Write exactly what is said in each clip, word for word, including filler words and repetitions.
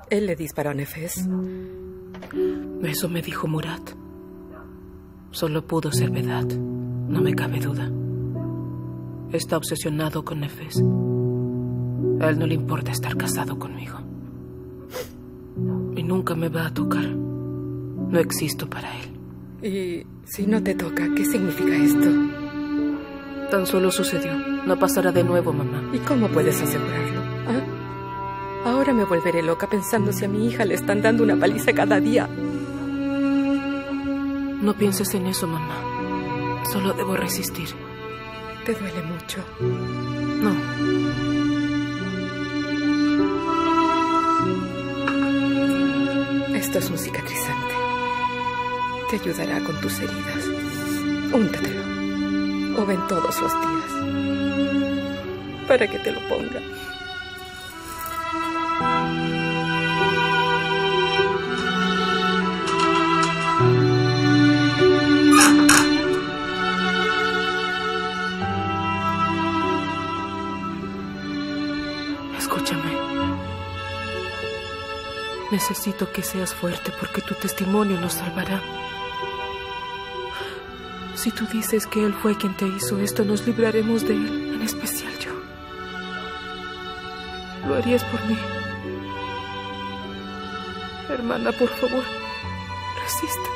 Él le disparó a Nefes. Eso me dijo Murat. Solo pudo ser verdad. No me cabe duda. Está obsesionado con Nefes. A él no le importa estar casado conmigo. Y nunca me va a tocar. No existo para él. Y si no te toca, ¿qué significa esto? Tan solo sucedió. No pasará de nuevo, mamá. ¿Y cómo puedes asegurarlo? ¿Ah? Ahora me volveré loca pensando si a mi hija le están dando una paliza cada día. No pienses en eso, mamá. Solo debo resistir. ¿Te duele mucho? No. Esto es un cicatrizante. Te ayudará con tus heridas. Úntatelo. O ven todos los días. Para que te lo ponga. Escúchame. Necesito que seas fuerte porque tu testimonio nos salvará. Si tú dices que él fue quien te hizo esto, nos libraremos de él, en especial yo. ¿Lo harías por mí? Hermana, por favor, resiste.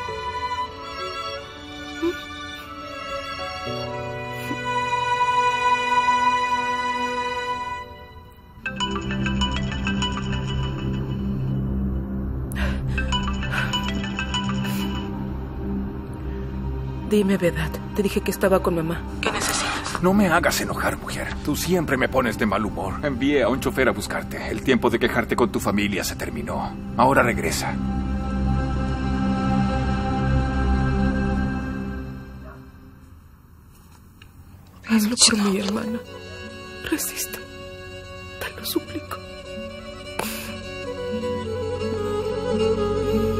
Dime, Vedat. Te dije que estaba con mamá. ¿Qué necesitas? No me hagas enojar, mujer. Tú siempre me pones de mal humor. Envié a un chofer a buscarte. El tiempo de quejarte con tu familia se terminó. Ahora regresa. Hazlo por mí, hermana. Resiste. Te lo suplico.